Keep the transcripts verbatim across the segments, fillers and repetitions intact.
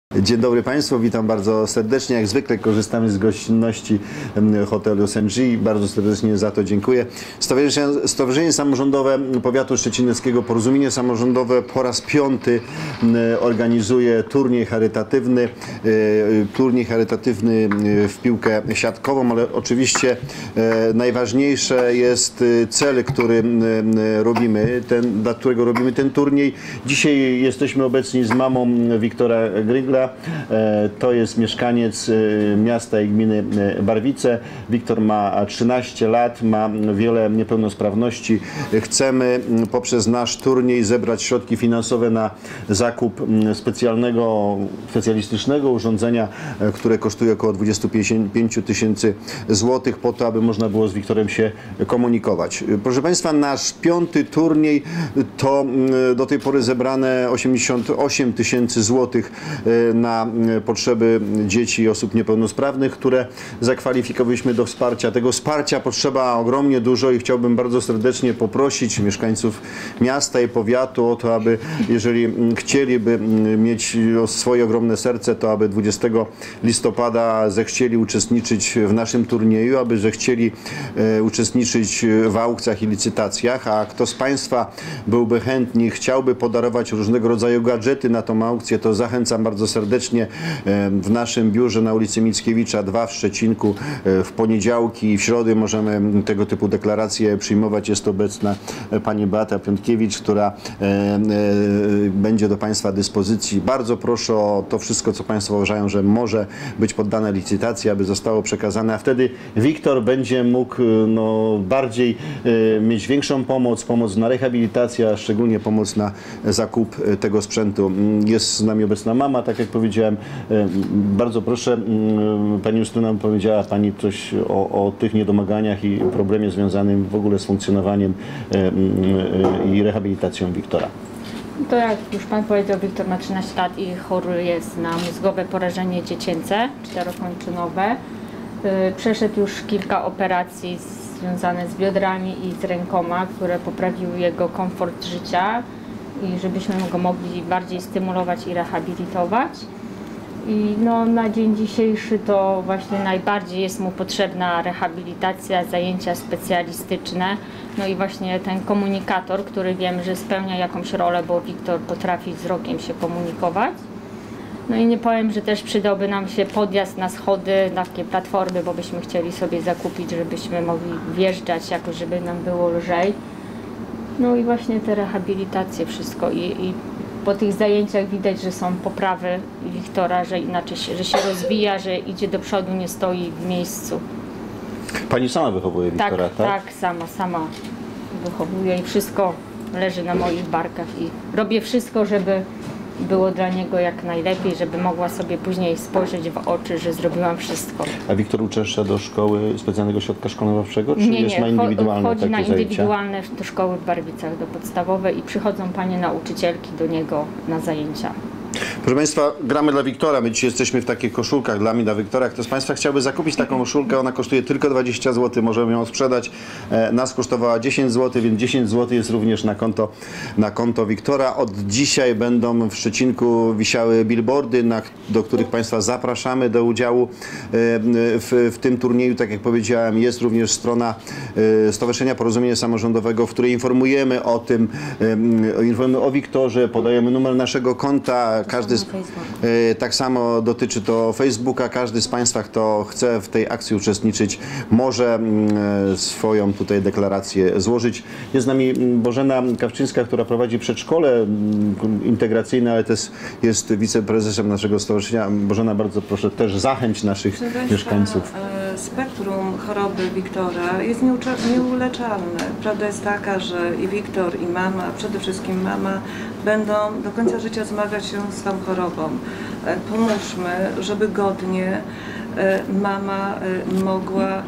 Dzień dobry Państwu, witam bardzo serdecznie. Jak zwykle korzystamy z gościnności hotelu S N G. Bardzo serdecznie za to dziękuję. Stowarzyszenie, Stowarzyszenie Samorządowe Powiatu Szczecineckiego, Porozumienie Samorządowe po raz piąty organizuje turniej charytatywny, turniej charytatywny w piłkę siatkową, ale oczywiście najważniejsze jest cel, który robimy, ten, dla którego robimy ten turniej. Dzisiaj jesteśmy obecni z mamą Wiktora Grygla. To jest mieszkaniec miasta i gminy Barwice. Wiktor ma trzynaście lat, ma wiele niepełnosprawności. Chcemy poprzez nasz turniej zebrać środki finansowe na zakup specjalnego, specjalistycznego urządzenia, które kosztuje około dwadzieścia pięć tysięcy złotych, po to, aby można było z Wiktorem się komunikować. Proszę Państwa, nasz piąty turniej to do tej pory zebrane osiemdziesiąt osiem tysięcy złotych na potrzeby dzieci i osób niepełnosprawnych, które zakwalifikowaliśmy do wsparcia. Tego wsparcia potrzeba ogromnie dużo i chciałbym bardzo serdecznie poprosić mieszkańców miasta i powiatu o to, aby jeżeli chcieliby mieć swoje ogromne serce, to aby dwudziestego listopada zechcieli uczestniczyć w naszym turnieju, aby zechcieli uczestniczyć w aukcjach i licytacjach, a kto z Państwa byłby chętny, chciałby podarować różnego rodzaju gadżety na tą aukcję, to zachęcam bardzo serdecznie w naszym biurze na ulicy Mickiewicza dwa w Szczecinku. W poniedziałki i w środy możemy tego typu deklaracje przyjmować. Jest obecna pani Beata Piątkiewicz, która będzie do Państwa dyspozycji. Bardzo proszę o to wszystko, co Państwo uważają, że może być poddane licytacji, aby zostało przekazane, a wtedy Wiktor będzie mógł no, bardziej mieć większą pomoc, pomoc na rehabilitację, a szczególnie pomoc na zakup tego sprzętu. Jest z nami obecna mama, tak jak powiedziałem. Bardzo proszę, Pani Justyna, powiedziała Pani coś o, o tych niedomaganiach i problemie związanym w ogóle z funkcjonowaniem i rehabilitacją Wiktora. To jak już Pan powiedział, Wiktor ma trzynaście lat i chory jest na mózgowe porażenie dziecięce, czterokończynowe. Przeszedł już kilka operacji związanych z biodrami i z rękoma, które poprawiły jego komfort życia i żebyśmy go mogli bardziej stymulować i rehabilitować. I no, na dzień dzisiejszy to właśnie najbardziej jest mu potrzebna rehabilitacja, zajęcia specjalistyczne, no i właśnie ten komunikator, który wiem, że spełnia jakąś rolę, bo Wiktor potrafi wzrokiem się komunikować. No i nie powiem, że też przydałby nam się podjazd na schody, na takie platformy, bo byśmy chcieli sobie zakupić, żebyśmy mogli wjeżdżać jakoś, żeby nam było lżej. No i właśnie te rehabilitacje, wszystko i, i po tych zajęciach widać, że są poprawy Wiktora, że inaczej się, że się rozwija, że idzie do przodu, nie stoi w miejscu. Pani sama wychowuje Wiktora, tak? Tak, tak, sama, sama wychowuję i wszystko leży na moich barkach i robię wszystko, żeby było dla niego jak najlepiej, żeby mogła sobie później spojrzeć w oczy, że zrobiłam wszystko. A Wiktor uczęszcza do szkoły specjalnego ośrodka szkolno-wychowawczego, czy nie, jest nie, na indywidualne chodzi takie na indywidualne zajęcia? do szkoły w Barwicach, do podstawowej i przychodzą panie nauczycielki do niego na zajęcia. Proszę Państwa, gramy dla Wiktora. My dzisiaj jesteśmy w takich koszulkach dla mnie, dla Wiktora. Kto z Państwa chciałby zakupić taką koszulkę, ona kosztuje tylko dwadzieścia złotych, możemy ją sprzedać. E, nas kosztowała dziesięć złotych, więc dziesięć złotych jest również na konto, na konto Wiktora. Od dzisiaj będą w Szczecinku wisiały billboardy, na, do których Państwa zapraszamy do udziału e, w, w tym turnieju. Tak jak powiedziałem, jest również strona e, Stowarzyszenia Porozumienia Samorządowego, w której informujemy o tym, e, informujemy o Wiktorze, podajemy numer naszego konta. Każdy z, e, tak samo dotyczy to Facebooka. Każdy z Państwa, kto chce w tej akcji uczestniczyć, może e, swoją tutaj deklarację złożyć. Jest z nami Bożena Kawczyńska, która prowadzi przedszkole m, integracyjne, ale też jest wiceprezesem naszego stowarzyszenia. Bożena, bardzo proszę, też zachęć naszych mieszkańców. Spektrum choroby Wiktora jest nieuleczalne. Prawda jest taka, że i Wiktor, i mama, przede wszystkim mama, będą do końca życia zmagać się z tą chorobą. Pomóżmy, żeby godnie mama mogła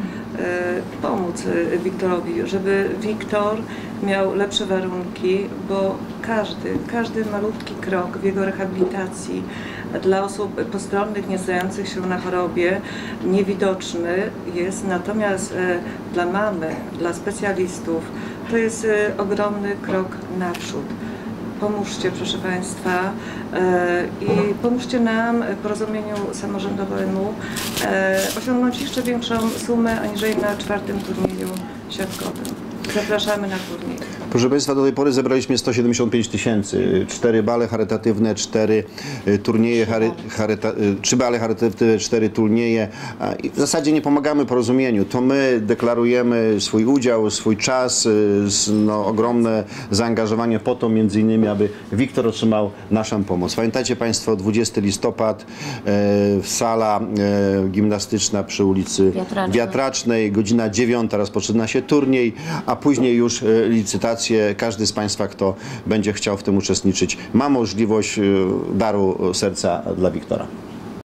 pomóc Wiktorowi, żeby Wiktor miał lepsze warunki, bo każdy, każdy malutki krok w jego rehabilitacji dla osób postronnych, nie znających się na chorobie, niewidoczny jest, natomiast dla mamy, dla specjalistów to jest ogromny krok naprzód. pomóżcie, proszę Państwa, e, i pomóżcie nam, e, Porozumieniu Samorządowemu, e, osiągnąć jeszcze większą sumę aniżeli na czwartym turnieju siatkowym. Zapraszamy na turniej. Proszę Państwa, do tej pory zebraliśmy sto siedemdziesiąt pięć tysięcy. Cztery bale charytatywne, cztery y, turnieje, chary, charyta, y, trzy bale charytatywne, cztery turnieje. A, i w zasadzie nie pomagamy Porozumieniu. To my deklarujemy swój udział, swój czas, y, s- no, ogromne zaangażowanie po to między innymi, aby Wiktor otrzymał naszą pomoc. Pamiętajcie Państwo, dwudziestego listopada, y, sala y, gimnastyczna przy ulicy Wiatracznej. Wiatracznej, godzina dziewiąta rozpoczyna się turniej, a później już y, licytacje. Każdy z Państwa, kto będzie chciał w tym uczestniczyć, ma możliwość y, daru serca dla Wiktora.